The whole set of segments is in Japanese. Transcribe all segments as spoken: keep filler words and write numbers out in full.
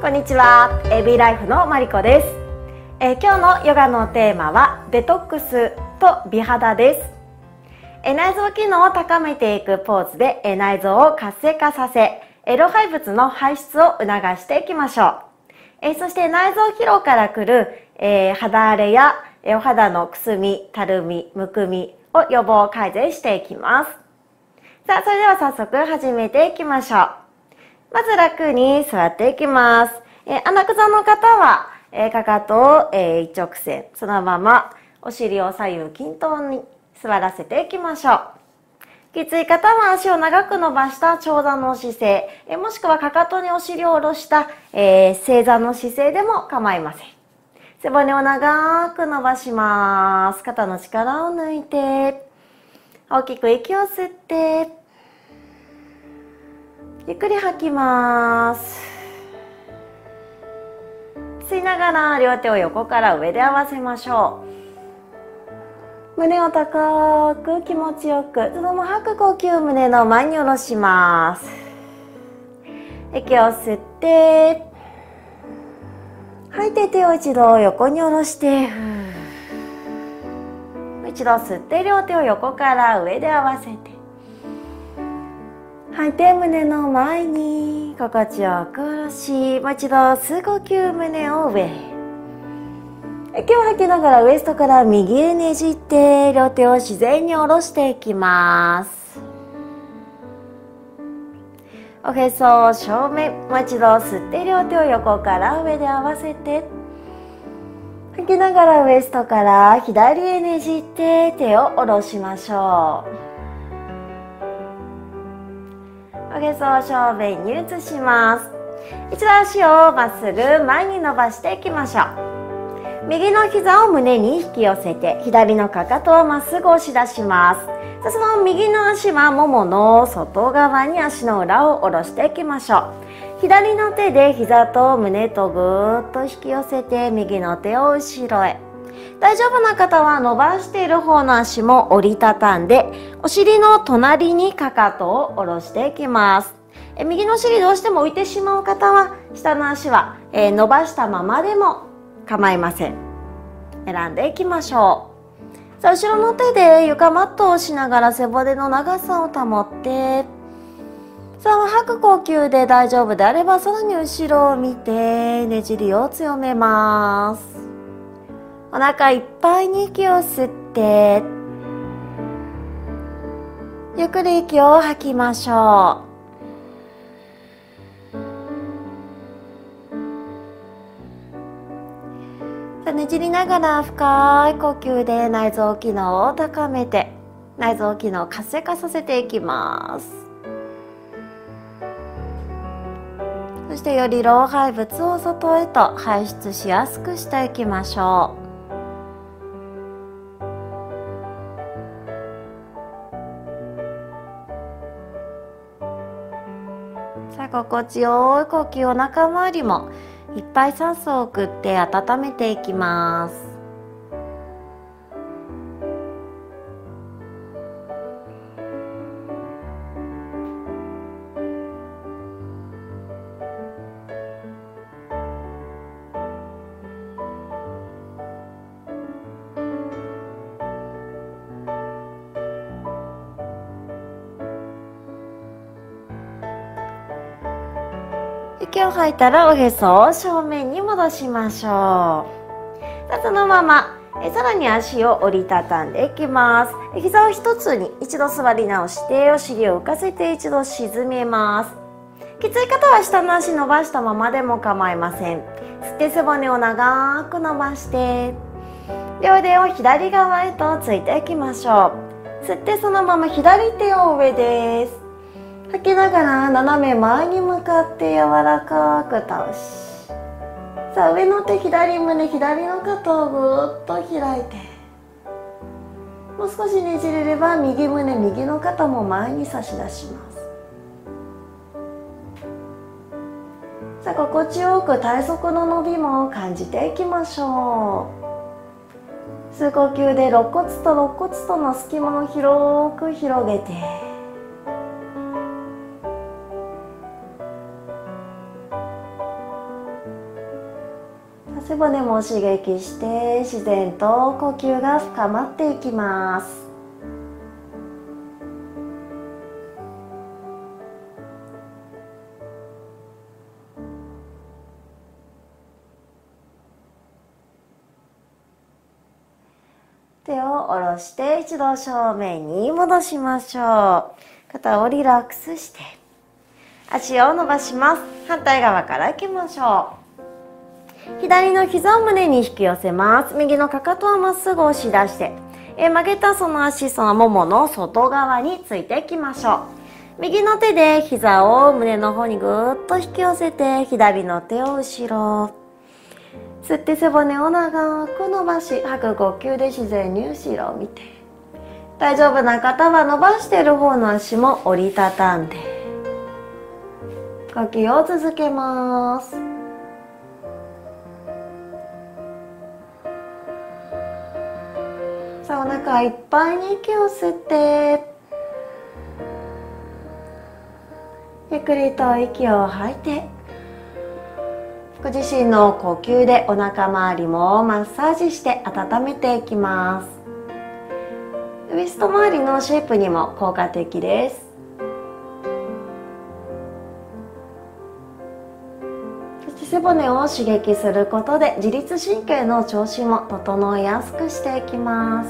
こんにちは、エービー ライフのマリコです。えー、今日のヨガのテーマはデトックスと美肌です。えー、内臓機能を高めていくポーズで、えー、内臓を活性化させ、えー、老廃物の排出を促していきましょう。えー、そして内臓疲労からくる、えー、肌荒れや、えー、お肌のくすみ、たるみ、むくみを予防改善していきます。さあ、それでは早速始めていきましょう。まず楽に座っていきます。えー、穴座の方は、えー、かかとを、えー、一直線、そのままお尻を左右均等に座らせていきましょう。きつい方は足を長く伸ばした長座の姿勢、えー、もしくはかかとにお尻を下ろした、えー、正座の姿勢でも構いません。背骨を長く伸ばします。肩の力を抜いて、大きく息を吸って、ゆっくり吐きます。吸いながら両手を横から上で合わせましょう。胸を高く気持ちよく、そのまま吐く呼吸、胸の前に下ろします。息を吸って、吐いて手を一度横に下ろして、一度吸って両手を横から上で合わせて、吐いて胸の前に心地よく下ろし、もう一度吸う呼吸、胸を上へ。息を吐きながらウエストから右へねじって両手を自然に下ろしていきます。おへそを正面、もう一度吸って両手を横から上で合わせて、吐きながらウエストから左へねじって手を下ろしましょう。おへそを正面に移します。一度足をまっすぐ前に伸ばしていきましょう。右の膝を胸に引き寄せて、左のかかとをまっすぐ押し出します。その右の足はももの外側に足の裏を下ろしていきましょう。左の手で膝と胸とぐーっと引き寄せて、右の手を後ろへ。大丈夫な方は伸ばしている方の足も折りたたんで、お尻の隣にかかとを下ろしていきます。え右の尻どうしても浮いてしまう方は、下の足は、えー、伸ばしたままでも構いません。選んでいきましょう。さあ、後ろの手で床マットを押しながら背骨の長さを保って、さあ、吐く呼吸で大丈夫であれば、さらに後ろを見てねじりを強めます。お腹いっぱいに息を吸って、ゆっくり息を吐きましょう。ねじりながら深い呼吸で内臓機能を高めて、内臓機能を活性化させていきます。そしてより老廃物を外へと排出しやすくしていきましょう。さあ、心地よい呼吸、お腹周りもいっぱい酸素を送って温めていきます。息を吐いたらおへそを正面に戻しましょう。そのままえさらに足を折りたたんでいきます。膝を一つに一度座り直して、お尻を浮かせて一度沈めます。きつい方は下の足伸ばしたままでも構いません。吸って背骨を長く伸ばして、両腕を左側へとついていきましょう。吸ってそのまま左手を上です。吐きながら斜め前に向かって柔らかく倒し、さあ上の手左胸、左の肩をぐーっと開いて、もう少しねじれれば右胸、右の肩も前に差し出します。さあ心地よく体側の伸びも感じていきましょう。吸う呼吸で肋骨と肋骨との隙間を広く広げて、 骨も刺激して自然と呼吸が深まっていきます。手を下ろして一度正面に戻しましょう。肩をリラックスして足を伸ばします。反対側から行きましょう。左の膝を胸に引き寄せます。右のかかとはまっすぐ押し出して、え曲げたその足、そのももの外側についていきましょう。右の手で膝を胸の方にぐーっと引き寄せて、左の手を後ろ。吸って背骨を長く伸ばし、吐く呼吸で自然に後ろを見て、大丈夫な方は伸ばしている方の足も折りたたんで呼吸を続けます。さあ、お腹いっぱいに息を吸ってゆっくりと息を吐いて、ご自身の呼吸でお腹周りもマッサージして温めていきます。ウエスト周りのシェイプにも効果的です。そして背骨を刺激することで自律神経の調子も整いやすくしていきます。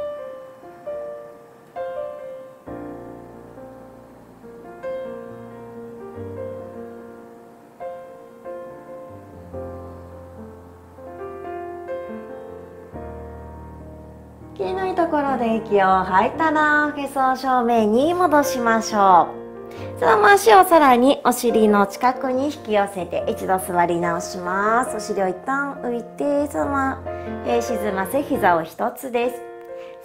気のいいところで息を吐いたら、おへそを正面に戻しましょう。そのまま足をさらにお尻の近くに引き寄せて一度座り直します。お尻を一旦浮いて、そのまま、えー、沈ませ膝を一つです。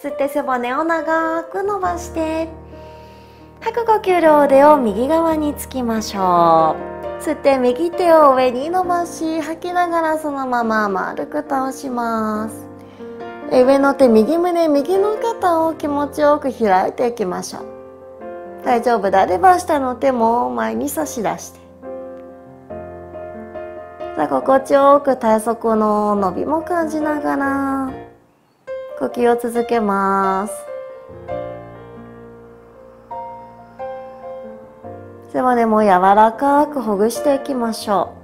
吸って背骨を長く伸ばして、吐く呼吸両腕を右側につきましょう。吸って右手を上に伸ばし、吐きながらそのまま丸く倒します。上の手、右胸、右の肩を気持ちよく開いていきましょう。大丈夫であれば下の手も前に差し出して、さあ心地よく体側の伸びも感じながら呼吸を続けます。背骨も柔らかくほぐしていきましょう。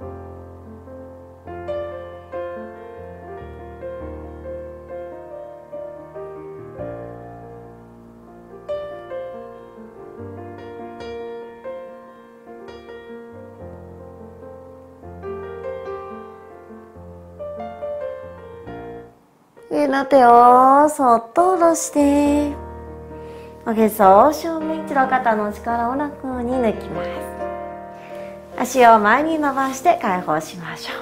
上の手をそっと下ろして、おへそを正面、一度肩の力を楽に抜きます。足を前に伸ばして解放しましょ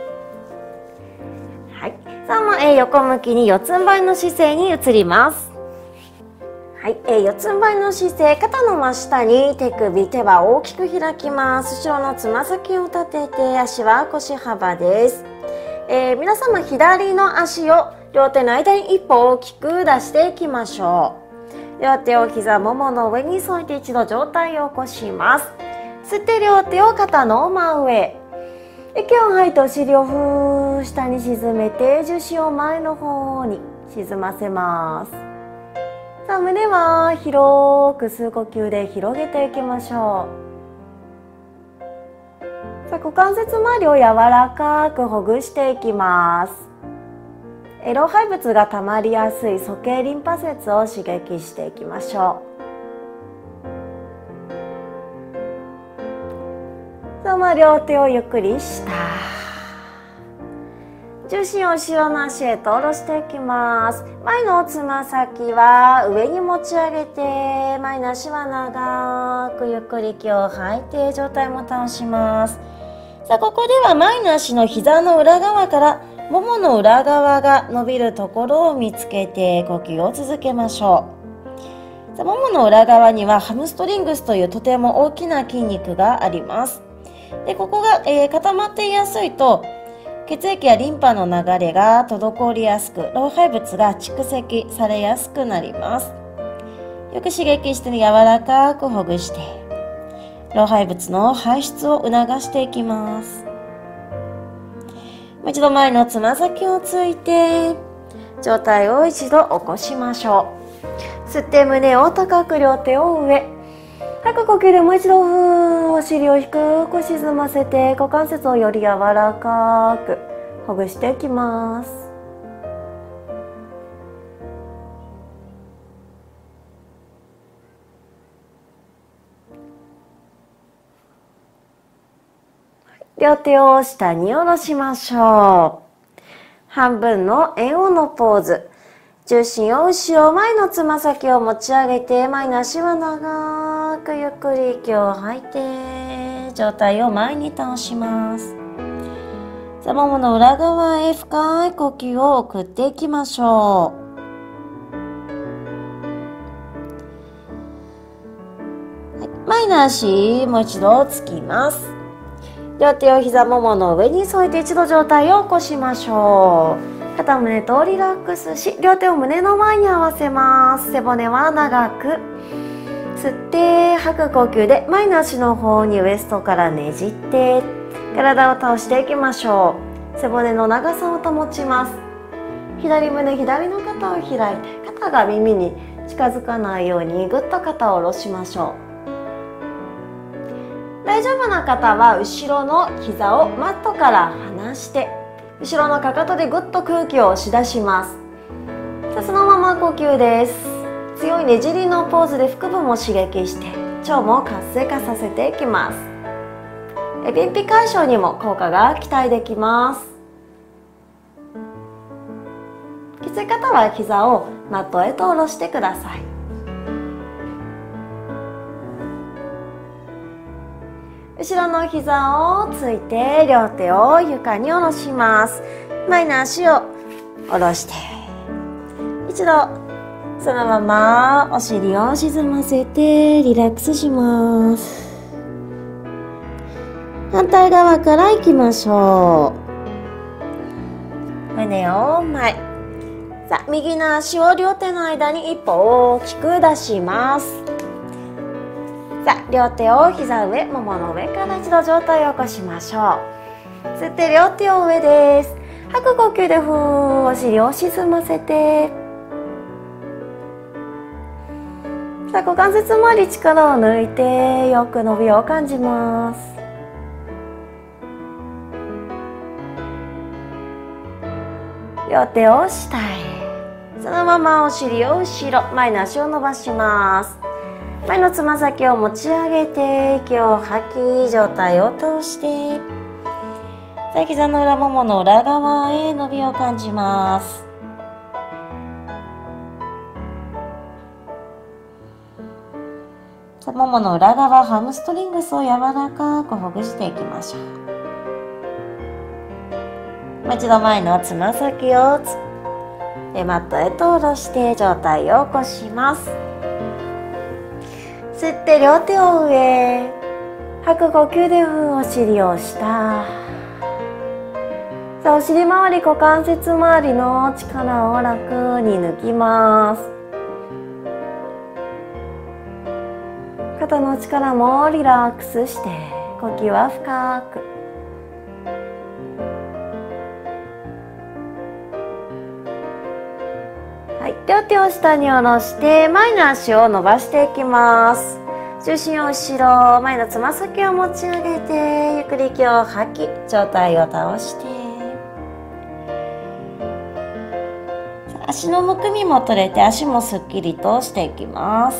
う。はい、さあもう、えー、横向きに四つん這いの姿勢に移ります。はい、えー、四つん這いの姿勢、肩の真下に手首、手は大きく開きます。後ろのつま先を立てて、足は腰幅です。えー、皆様左の足を両手の間に一歩大きく出していきましょう。両手を膝ももの上に添えて一度上体を起こします。吸って両手を肩の真上、息を吐いてお尻をふー下に沈めて重心を前の方に沈ませます。さあ胸は広く吸う呼吸で広げていきましょう。さあ股関節周りを柔らかくほぐしていきます。老廃物がたまりやすい鼠径リンパ節を刺激していきましょう。その両手をゆっくり下、重心を後ろの足へと下ろしていきます。前のつま先は上に持ち上げて、前の足は長くゆっくり息を吐いて上体も倒します。さあここでは前の足の膝の裏側からももの裏側が伸びるところを見つけて呼吸を続けましょう。さあももの裏側にはハムストリングスというとても大きな筋肉があります。でここが、えー、固まっていやすいと血液やリンパの流れが滞りやすく、老廃物が蓄積されやすくなります。よく刺激して柔らかくほぐして老廃物の排出を促していきます。 もう一度前のつま先をついて、上体を一度起こしましょう。吸って胸を高く、両手を上。吐く呼吸でもう一度ふー、お尻を低く沈ませて、股関節をより柔らかくほぐしていきます。両手を下に下ろしましょう。半分の円をのポーズ。重心を後ろ、前のつま先を持ち上げて、前の足は長くゆっくり息を吐いて、上体を前に倒します。さあ、ももの裏側へ深い呼吸を送っていきましょう。はい、前の足、もう一度つきます。両手を膝ももの上に添えて一度上体を起こしましょう。肩胸とリラックスし、両手を胸の前に合わせます。背骨は長く。吸って吐く呼吸で前の足の方にウエストからねじって体を倒していきましょう。背骨の長さを保ちます。左胸、左の肩を開いて、肩が耳に近づかないようにぐっと肩を下ろしましょう。大丈夫な方は後ろの膝をマットから離して、後ろのかかとでぐっと空気を押し出します。そのまま呼吸です。強いねじりのポーズで腹部も刺激して腸も活性化させていきます。便秘解消にも効果が期待できます。きつい方は膝をマットへと下ろしてください。後ろの膝をついて両手を床に下ろします。前の足を下ろして、一度そのままお尻を沈ませてリラックスします。反対側から行きましょう。胸を前。さあ、右の足を両手の間に一歩大きく出します。さあ、両手を膝上、ももの上から一度上体を起こしましょう。吸って両手を上です。吐く呼吸でふー、お尻を沈ませて。さあ、股関節周り力を抜いて、よく伸びを感じます。両手を下へ。そのままお尻を後ろ、前の足を伸ばします。前のつま先を持ち上げて、息を吐き、上体を倒して、さあ、膝の裏ももの裏側へ伸びを感じます。さあ、ももの裏側、ハムストリングスを柔らかくほぐしていきましょう。もう一度前のつま先をつでマットへと下ろして上体を起こします。吸って両手を上、吐く呼吸でお尻を下。さあ、お尻周り、股関節周りの力を楽に抜きます。肩の力もリラックスして、呼吸は深く。はい、両手を下に下ろして前の足を伸ばしていきます。重心を後ろ、前のつま先を持ち上げてゆっくり息を吐き、上体を倒して、足のむくみも取れて足もすっきりとしていきます。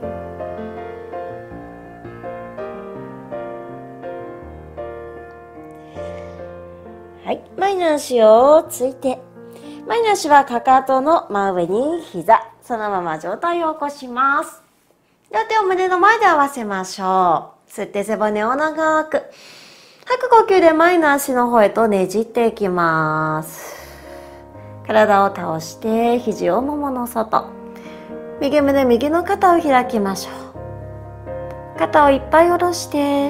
はい、前の足をついて、前の足はかかとの真上に膝、そのまま上体を起こします。両手を胸の前で合わせましょう。吸って背骨を長く。吐く呼吸で前の足の方へとねじっていきます。体を倒して肘をももの外。右胸、右の肩を開きましょう。肩をいっぱい下ろして、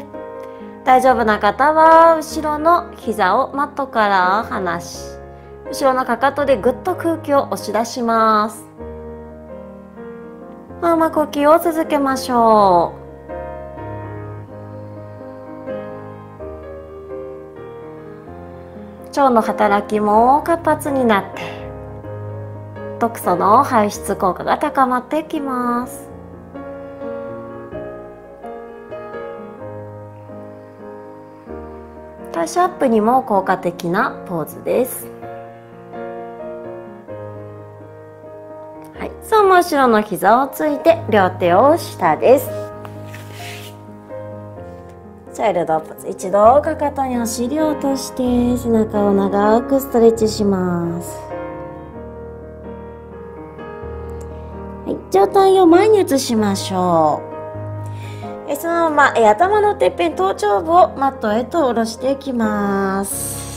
大丈夫な方は後ろの膝をマットから離し、後ろのかかとでぐっと空気を押し出します。まま呼吸を続けましょう。 腸の働きも活発になって毒素の排出効果が高まってきます。代謝アップにも効果的なポーズです。はい、その後ろの膝をついて両手を下です。チャイルドポーズ、一度かかとにお尻を落として背中を長くストレッチします。はい、上体を前に移しましょう。えそのままえ頭のてっぺん頭頂部をマットへと下ろしていきます。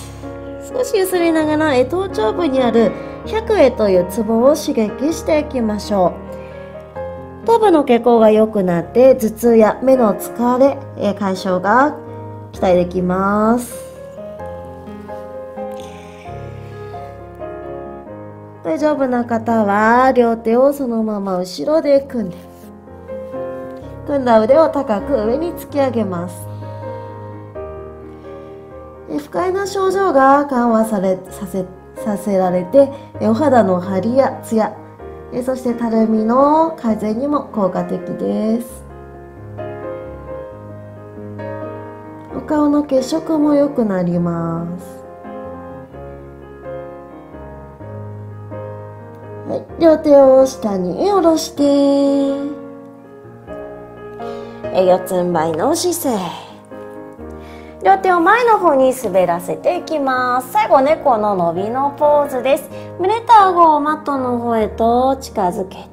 少し揺すりながらえ頭頂部にある百会というツボを刺激していきましょう。頭部の血行が良くなって頭痛や目の疲れえ解消が期待できます。大丈夫な方は両手をそのまま後ろで組んで組んだ腕を高く上に突き上げます。不快な症状が緩和されさせさせられてお肌の張りやツヤそしてたるみの改善にも効果的です。お顔の血色も良くなります。はい、両手を下に下ろして四つん這いの姿勢。両手を前の方に滑らせていきます。最後猫の伸びのポーズです。胸と顎をマットの方へと近づけて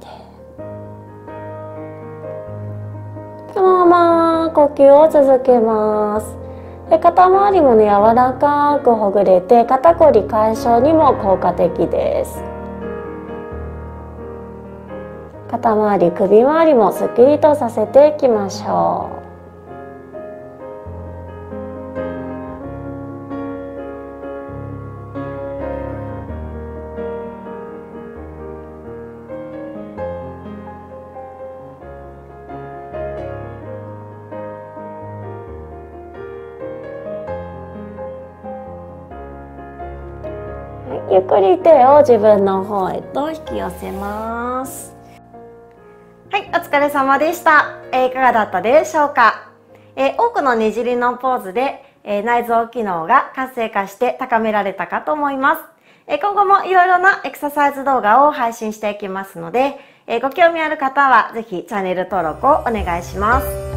そのまま呼吸を続けます。で肩周りもね柔らかくほぐれて肩こり解消にも効果的です。肩周り首周りもすっきりとさせていきましょう。ゆっくり手を自分の方へと引き寄せます。はい、お疲れ様でした。えー、いかがだったでしょうか。えー、多くのねじりのポーズで、えー、内臓機能が活性化して高められたかと思います。えー、今後もいろいろなエクササイズ動画を配信していきますので、えー、ご興味ある方はぜひチャンネル登録をお願いします。